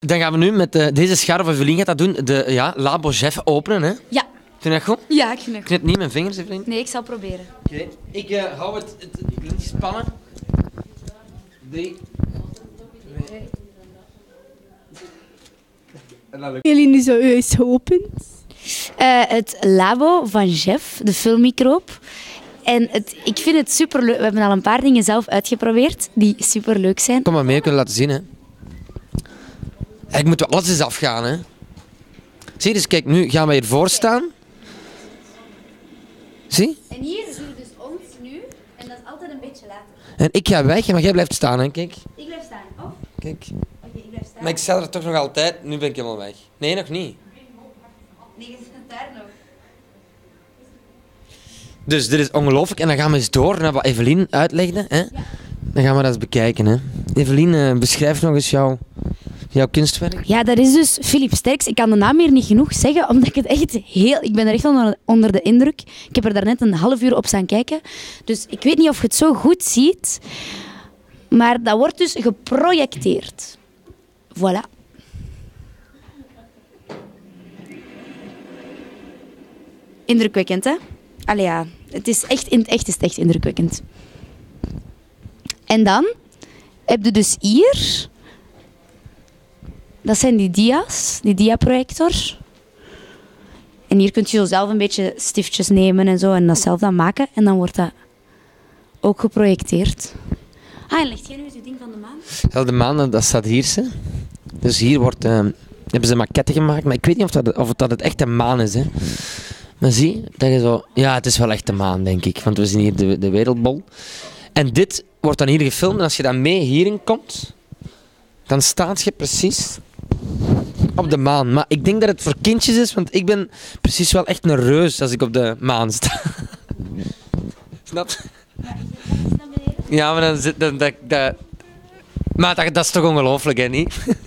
Dan gaan we nu met deze schaar, of Evelien gaat dat doen, de Labo Chef openen. Hè? Ja. Vind je dat goed? Ja, ik vind het goed. Knip niet mijn vingers, Evelien. Nee, ik zal proberen. Oké. Ik hou het lintje spannen. 3, 2... En dan lukt Jullie nu zo eens geopend? Het Labo van Jeff, de filmmicroop. En ik vind het superleuk. We hebben al een paar dingen zelf uitgeprobeerd die superleuk zijn. Kom maar mee, kunnen laten zien. Hè. Eigenlijk moeten we alles eens afgaan. Hè. Zie je, dus kijk, nu gaan we hiervoor staan. Zie? En hier zie je dus ons nu. En dat is altijd een beetje later. En ik ga weg, maar jij blijft staan, hè. Kijk. Ik blijf staan. Of? Kijk. Oké, ik blijf staan. Maar ik sta er toch nog altijd. Nu ben ik helemaal weg. Nee, nog niet. Nee, je zit daar nog. Dus dit is ongelooflijk. En dan gaan we eens door naar wat Evelien uitlegde. Hè? Ja. Dan gaan we dat eens bekijken. Hè? Evelien, beschrijf nog eens jouw kunstwerk. Ja, dat is dus Philip Sterks. Ik kan de naam hier niet genoeg zeggen, omdat ik het echt ik ben er echt onder de indruk. Ik heb er daarnet een half uur op staan kijken. Dus ik weet niet of je het zo goed ziet. Maar dat wordt dus geprojecteerd. Voilà. Indrukwekkend, hè? Allee ja, het is echt, in het echt is het echt indrukwekkend. En dan heb je dus hier... Dat zijn die dia's, die diaprojector. En hier kun je zo zelf een beetje stiftjes nemen en zo en dat zelf dan maken. En dan wordt dat ook geprojecteerd. Ah, en legt jij nu eens je ding van de maan? Ja, de maan, dat staat hier. Hè. Dus hier hebben ze maquetten gemaakt, maar ik weet niet of dat het echt een maan is. Hè. Maar zie, dat je zo... Ja, het is wel echt de maan, denk ik. Want we zien hier de wereldbol. En dit wordt dan hier gefilmd. En als je dan mee hierin komt, dan staat je precies op de maan. Maar ik denk dat het voor kindjes is, want ik ben precies wel echt een reus als ik op de maan sta. Snap je? Ja, maar dan zit... Maar dat is toch ongelooflijk, hè, niet?